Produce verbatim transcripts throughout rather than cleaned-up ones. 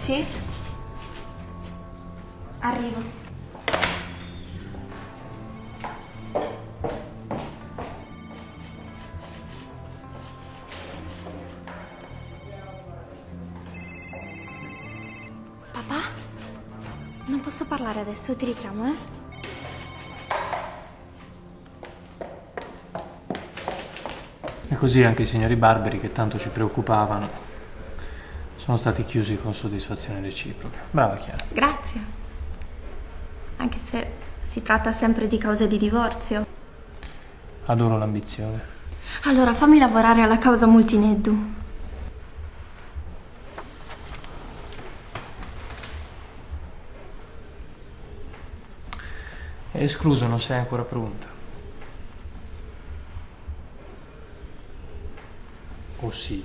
Sì? Arrivo. Papà? Non posso parlare adesso, ti richiamo, eh? E così anche i signori Barberi, che tanto ci preoccupavano, sono stati chiusi con soddisfazione reciproca. Brava Chiara. Grazie. Anche se si tratta sempre di cause di divorzio. Adoro l'ambizione. Allora fammi lavorare alla causa Multineddu. È escluso, non sei ancora pronta. O sì?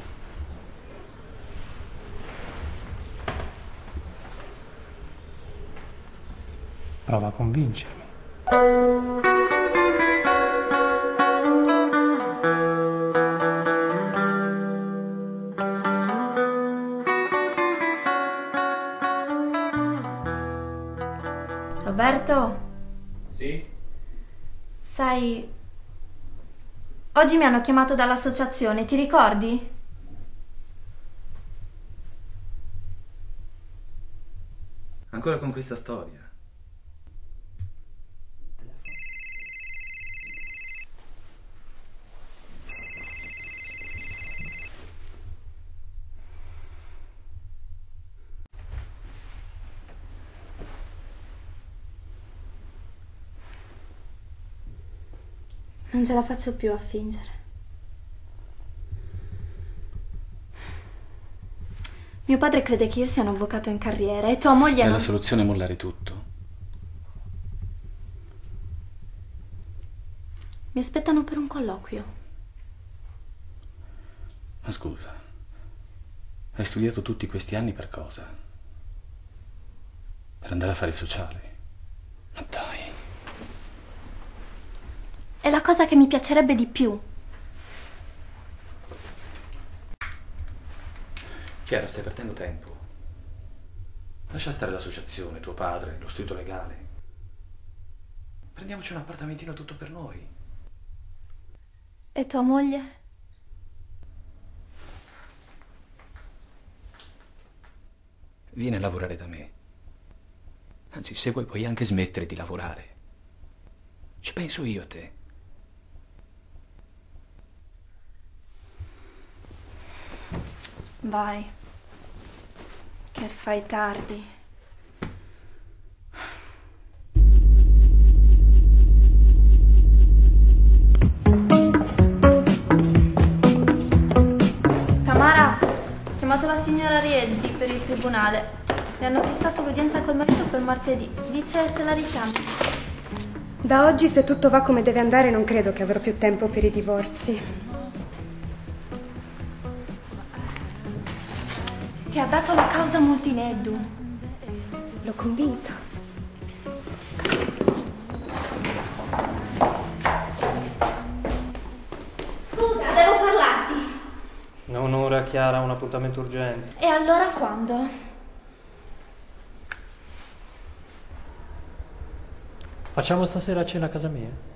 Prova a convincermi. Roberto? Sì? Sai, oggi mi hanno chiamato dall'associazione, ti ricordi? Ancora con questa storia? Non ce la faccio più a fingere. Mio padre crede che io sia un avvocato in carriera e tua moglie È non... la soluzione mollare tutto? Mi aspettano per un colloquio. Ma scusa, hai studiato tutti questi anni per cosa? Per andare a fare il sociale? Ma dai. È la cosa che mi piacerebbe di più. Chiara, stai perdendo tempo. Lascia stare l'associazione, tuo padre, lo studio legale. Prendiamoci un appartamentino tutto per noi. E tua moglie? Vieni a lavorare da me. Anzi, se vuoi puoi anche smettere di lavorare. Ci penso io a te. Vai, che fai tardi. Tamara, ho chiamato la signora Rieddi per il tribunale. Le hanno fissato l'udienza col marito per martedì. Dice se la richiami. Da oggi, se tutto va come deve andare, non credo che avrò più tempo per i divorzi. Ti ha dato la causa Multineddu. L'ho convinta. Scusa, devo parlarti. Non ora, Chiara, un appuntamento urgente. E allora quando? Facciamo stasera cena a casa mia?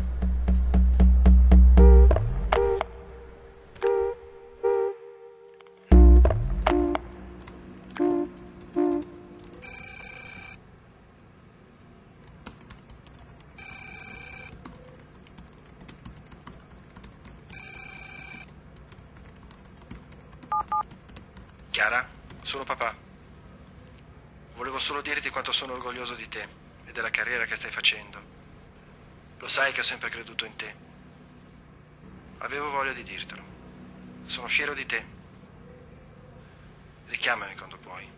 Chiara, sono papà. Volevo solo dirti quanto sono orgoglioso di te e della carriera che stai facendo. Lo sai che ho sempre creduto in te. Avevo voglia di dirtelo. Sono fiero di te. Richiamami quando puoi.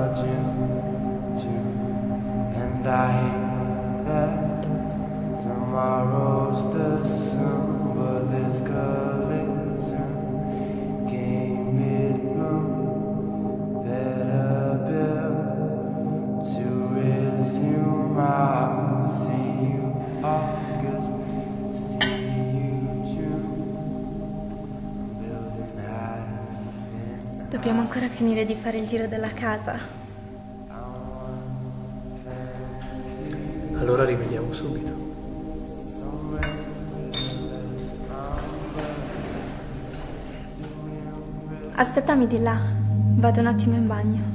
till June, June, and I hate that tomorrow's the sun, but this girl isn't. Came mid-moon, better build to resume. I'll see you August, see you June, building high. Dobbiamo ancora finire di fare il giro della casa. Allora rimediamo subito. Aspettami di là, vado un attimo in bagno.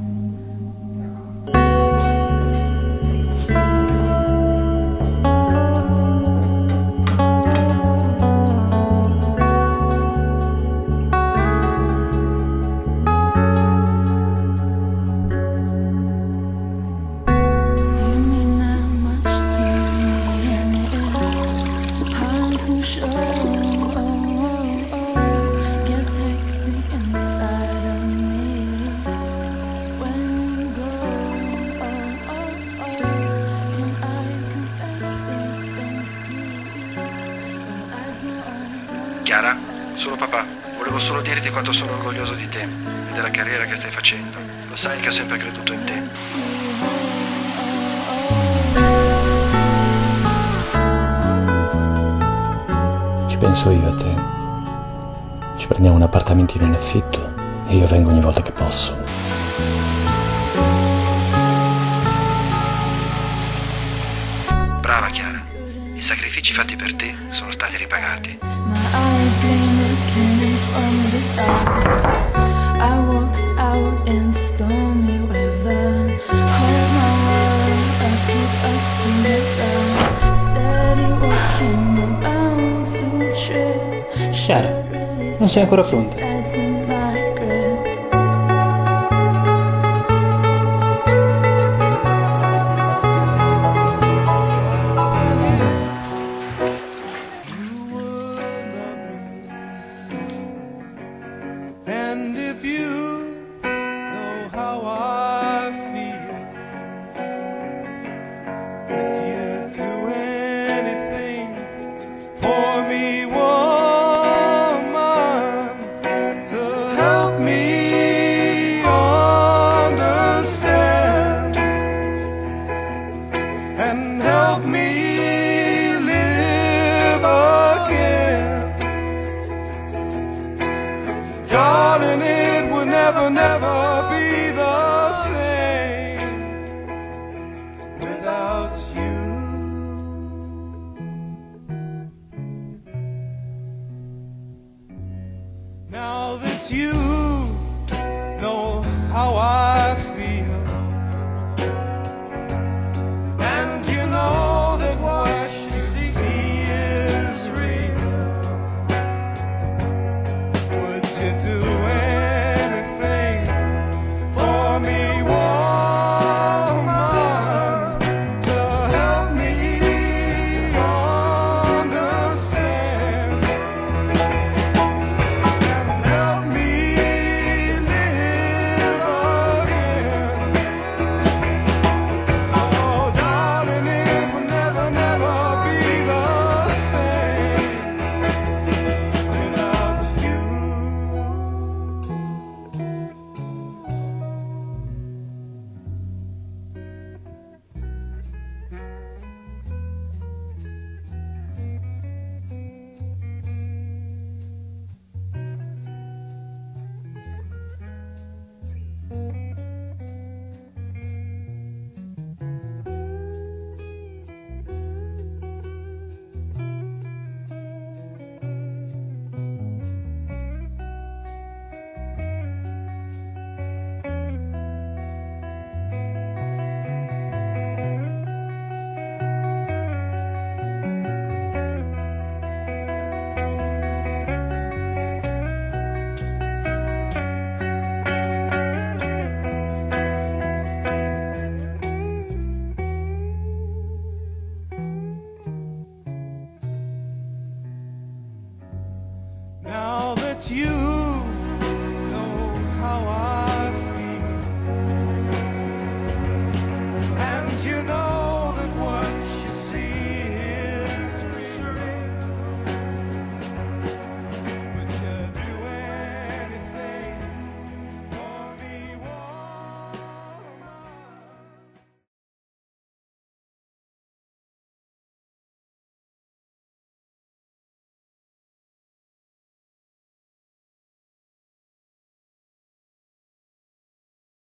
Chiara, sono papà. Volevo solo dirti quanto sono orgoglioso di te e della carriera che stai facendo. Lo sai che ho sempre creduto in te. Ci penso io a te. Ci prendiamo un appartamentino in affitto e io vengo ogni volta che posso. Brava Chiara. I sacrifici fatti per te sono stati ripagati. Chiara, non sei ancora pronta?